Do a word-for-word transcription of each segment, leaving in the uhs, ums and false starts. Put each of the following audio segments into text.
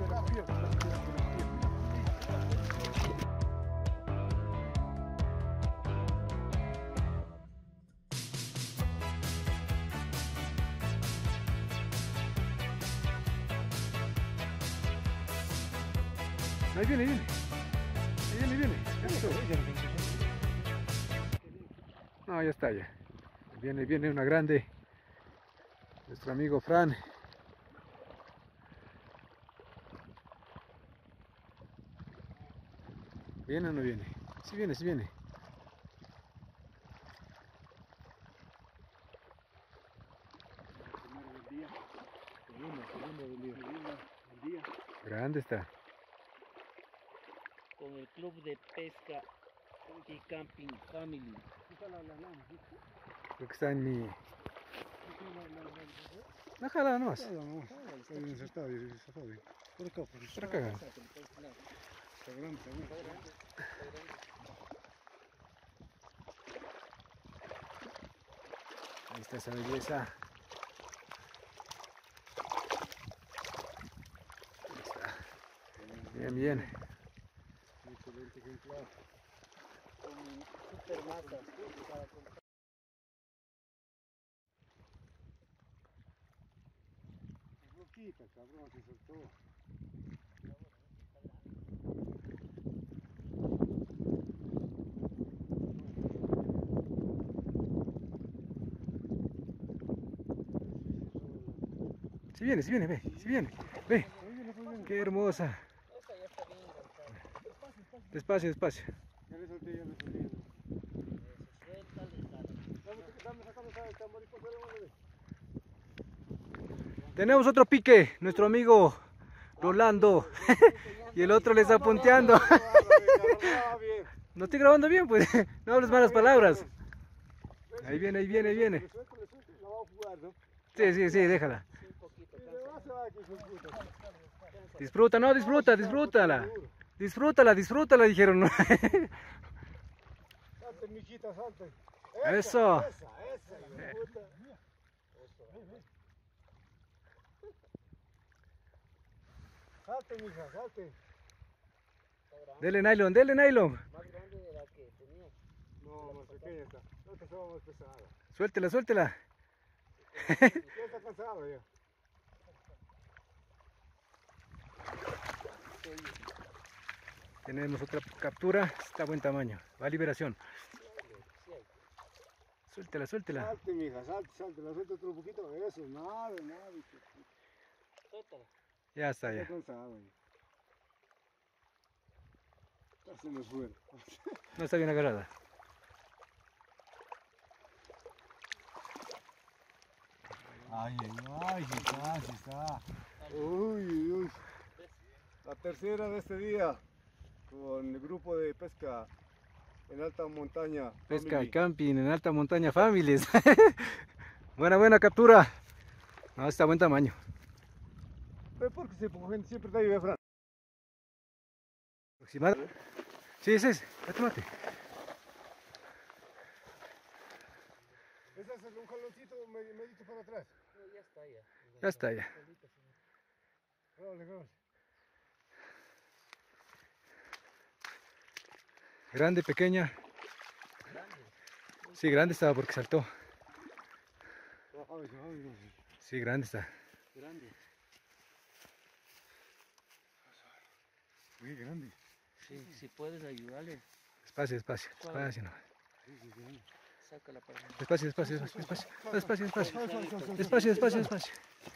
Ahí viene, viene. Ahí viene, viene. Eso. No, ya está ya. Viene, viene una grande. Nuestro amigo Fran. ¿Viene o no viene? Sí viene, sí viene. Grande está. Con el club de pesca y camping family. Creo que está en mi... Déjala nomás. Está bien insertado y zafado. Por acá, por Por acá. Está grande, está grande. Ahí está esa belleza. Ahí está. Bien, bien. Excelente ejemplar. Con super masas para comprar. Boquita, cabrón, se soltó. Si viene, si viene, ve, si viene, ve. Qué hermosa. Esta ya está bien enganchada. Despacio, despacio. Ya le solté, ya le solté. Eso, suéltale, jala. Dame, sacame el tamborito, pero Tenemos otro pique, nuestro amigo Rolando. Y el otro le está punteando. No estoy grabando bien, pues. No hables malas palabras. Ahí viene, ahí viene, ahí viene. Sí, sí, sí, déjala. Disfruta, no, disfruta, disfrútala. Disfrútala, disfrútala, dijeron. Salte, mijita, salte. Eso. Esa, esa, la puta. Salte, mija, salte. Dele nylon, dele nylon. Más grande de la que tenía. No, más pequeña está. Esta estaba más pesada. Suéltela, suéltela. Ya está cansado ya. Tenemos otra captura, está a buen tamaño. Va a liberación. Suéltela, suéltela. Salte, mija, salte, salte. La suelta otro poquito. Eso, nada, nada. Suéltala. Ya está, Está ya. cansado ya. Ya se me fue. No está bien agarrada. Ay, ay, ay, sí está, sí está. Uy, uy. La tercera de este día con el grupo de pesca en alta montaña. Pesca Family. y camping en alta montaña families. Buena, buena captura. No, está a buen tamaño. Pero porque se poco gente siempre está ahí, Fran. Aproximado. Sí, sí, sí. Mate. Ese es un jaloncito med- medito para atrás. No, ya está ya. Ya está, ya. Grábale, grábale. Grande, pequeña. Sí, grande estaba porque saltó. Ay, ay, ay. Sí, grande está. Grande. Muy grande. Sí, si puedes ayudarle, Despacio, despacio, despacio, no. sácala para mí. Despacio, despacio, despacio, despacio, despacio, despacio, despacio, despacio, despacio.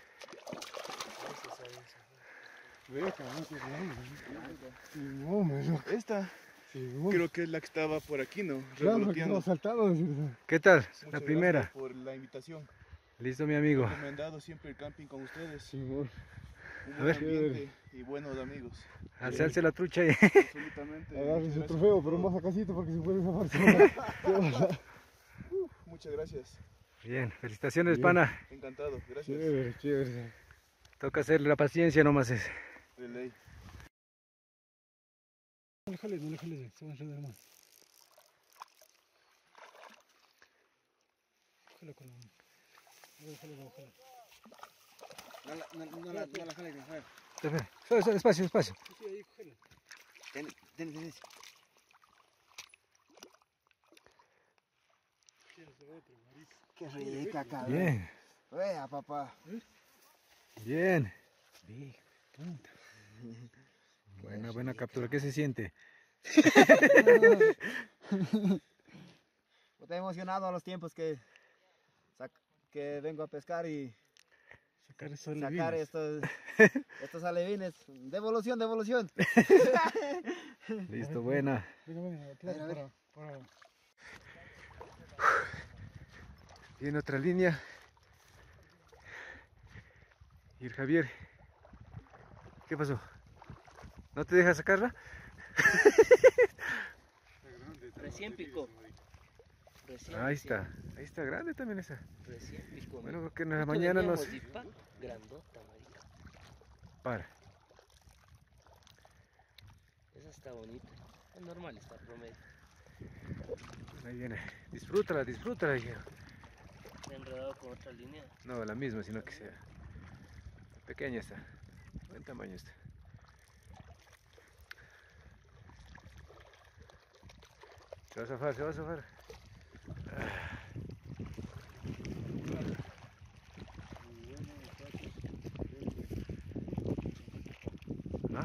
Ve, cabrón, qué grande. Sí, no, me lo- Esta sí, no. creo que es la que estaba por aquí, ¿no? Claro, que Revoloteando. estaba saltado. sí. ¿Qué tal? Muchas La gracias primera. por la invitación. Listo, mi amigo. Recomendado siempre el camping con ustedes. Sí, no. Un A buen ver. ambiente y buenos amigos. Alce, alce la trucha ahí. Absolutamente. Agarre Muchas su gracias trofeo, por pero todo. más acasito porque se puede zafar. Muchas gracias. Bien, felicitaciones, Bien. pana. Encantado. Gracias. Chévere, chévere. Toca hacerle la paciencia nomás es. De ley. No le jales, no le jales, se va a enredar más. Jala con la mano. No le jales, no le jales. No la, no, no la, no la jales, Rafael. Espera, suave, suave, despacio, despacio. Ten, ten, ten. Qué rica, cabrón. Bien, Vea, papá. bien. Buena, buena captura. ¿Qué se siente? Estoy emocionado a los tiempos que, sac- que vengo a pescar y Sacar sacar estos, estos alevines. Devolución, devolución. Listo, buena. Viene otra línea. Y el Javier. ¿Qué pasó? ¿No te deja sacarla? Recién picó. Recién, Ahí recién, está. Ahí está grande también esa. Recién picó. Bueno, creo que en la Esto mañana nos... veníamos de pack, grandota, marica. Para. Esa está bonita. Es normal, está promedio. Ahí viene. Disfrútala, disfrútala, dije. Se ha enredado con otra línea. No, la misma, sino que sea pequeña esta. Buen tamaño esta. Se va a zafar, se va a zafar. Ah. ¿No?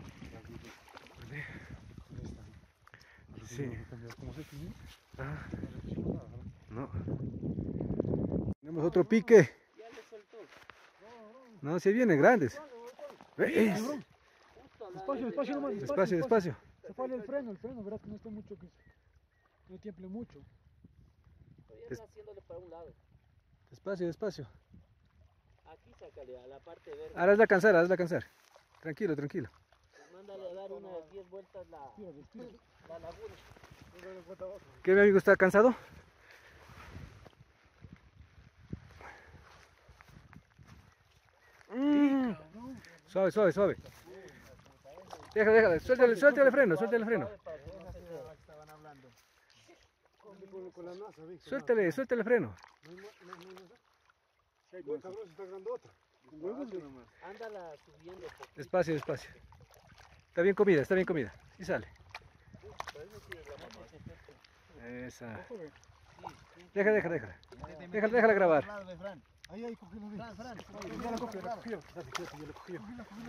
Sí. Ah. No. Tenemos otro pique. Ya le soltó. No, se vienen grandes. ¿Ves? Despacio, despacio nomás. Despacio, despacio. Se falla el freno, el freno, verás que no esté mucho, que no tiemple mucho. Todavía Es- anda haciéndole para un lado. Despacio, despacio. Aquí sácale a la parte verde. Ahora hazla cansar, hazla cansar. Tranquilo, tranquilo. Pues mándale a dar unas diez vueltas la, la laguna. ¿Qué, mi amigo, está cansado? Mm. Suave, suave, suave. Déjale, déjale, suéltale, suéltale el freno, suéltale el freno. Con la NASA, Vic. Suéltale, suéltale el freno. Buen cabrón, está grandota. Ándala subiendo poquito. Despacio, despacio. Está bien comida, está bien comida. Sí sale. Esa. Deja, deja, déjala. Déjala, déjala grabar. Ahí, ahí, cógelo, Vic. Ya la cogió, la cogió. Date quieto, ya la cogió.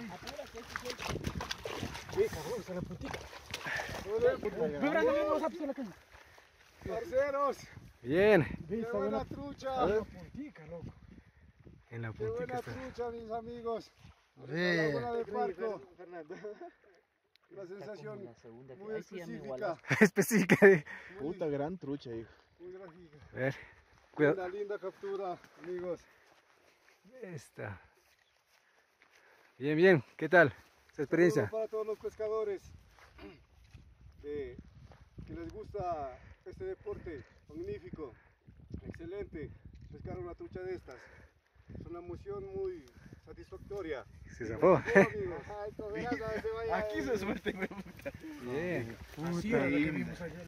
Ve, cabrón, está la puntita. Ve, Brandon, ven, vamos a pisar la caña. Parceros, Bien. qué Ve, está buena la trucha. la puntica, loco. En la Qué puntica buena está. trucha, mis amigos. Ve. La laguna de Parco. Una sensación La segunda que muy ahí sí ya me específica. igualaste. Específica de... Muy, Puta gran trucha, hijo. muy gráfica. A ver. Cuidado. Una linda captura, amigos. Esta. Bien, bien. ¿Qué tal esa experiencia? Saludos para todos los pescadores eh, que les gusta este deporte magnífico, excelente. Pescar una trucha de estas es una emoción muy satisfactoria. Se zafó. Amigos. Esto verás, a ver, se vaya, Aquí eh, se suelte, güey, puta. Bien. Así era la que vimos allá.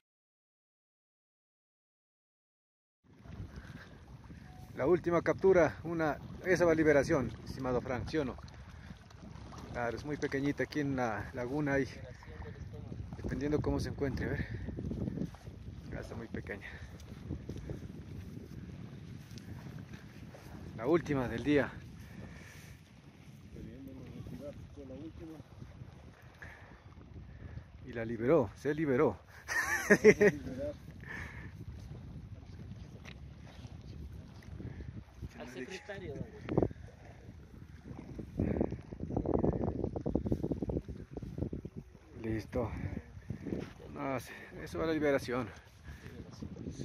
La última captura, una, esa va a liberación, estimado Frank, ¿sí o no? Claro, es muy pequeñita aquí en la laguna ahí, dependiendo cómo se encuentre, a ver. Ah, está muy pequeña. La última del día. Y la liberó, se liberó. Al secretario. Listo. No, sí, eso va a la liberación. Sí.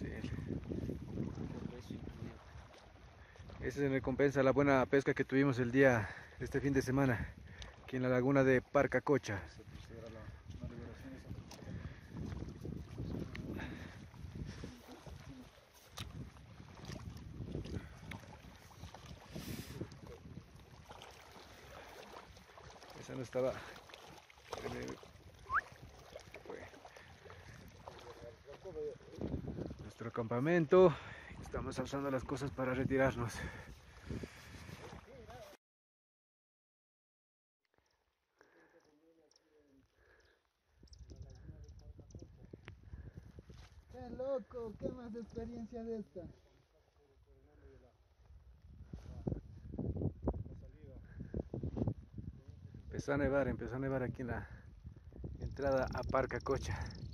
Esa es recompensa a la buena pesca que tuvimos el día, este fin de semana, aquí en la laguna de Parcacocha. Esa no estaba. Nuestro campamento. Estamos alzando las cosas para retirarnos. Qué loco, qué más experiencia de esta. Empezó a nevar, empezó a nevar aquí en la entrada a Parcacocha.